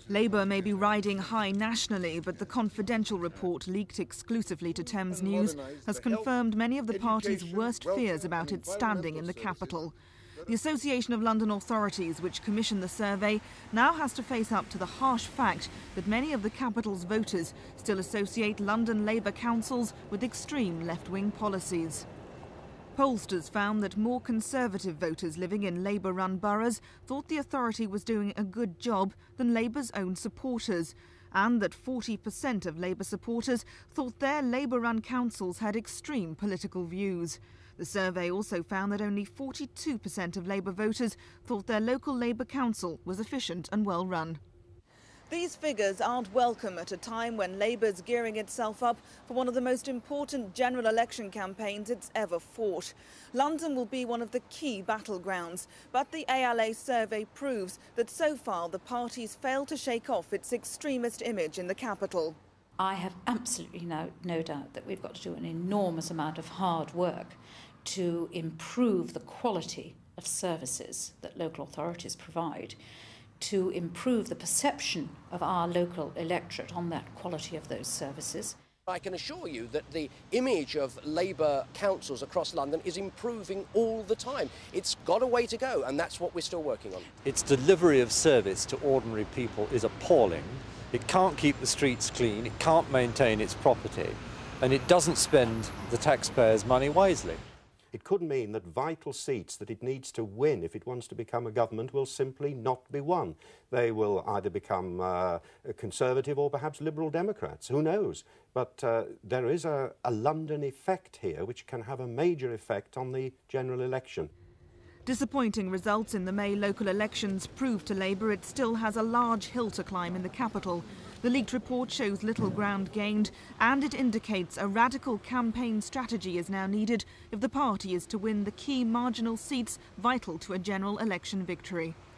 Labour may be riding high nationally, but the confidential report leaked exclusively to Thames News has confirmed many of the party's worst fears about its standing in the capital. The Association of London Authorities, which commissioned the survey, now has to face up to the harsh fact that many of the capital's voters still associate London Labour councils with extreme left-wing policies. Pollsters found that more Conservative voters living in Labour-run boroughs thought the authority was doing a good job than Labour's own supporters, and that 40% of Labour supporters thought their Labour-run councils had extreme political views. The survey also found that only 42% of Labour voters thought their local Labour council was efficient and well run. These figures aren't welcome at a time when Labour's gearing itself up for one of the most important general election campaigns it's ever fought. London will be one of the key battlegrounds, but the ALA survey proves that so far the party's failed to shake off its extremist image in the capital. I have absolutely no doubt that we've got to do an enormous amount of hard work to improve the quality of services that local authorities provide, to improve the perception of our local electorate on that quality of those services. I can assure you that the image of Labour councils across London is improving all the time. It's got a way to go, and that's what we're still working on. Its delivery of service to ordinary people is appalling. It can't keep the streets clean, it can't maintain its property, and it doesn't spend the taxpayers' money wisely. It could mean that vital seats that it needs to win if it wants to become a government will simply not be won. They will either become Conservative or perhaps Liberal Democrats, who knows? But there is a London effect here which can have a major effect on the general election. Disappointing results in the May local elections prove to Labour it still has a large hill to climb in the capital. The leaked report shows little ground gained, and it indicates a radical campaign strategy is now needed if the party is to win the key marginal seats vital to a general election victory.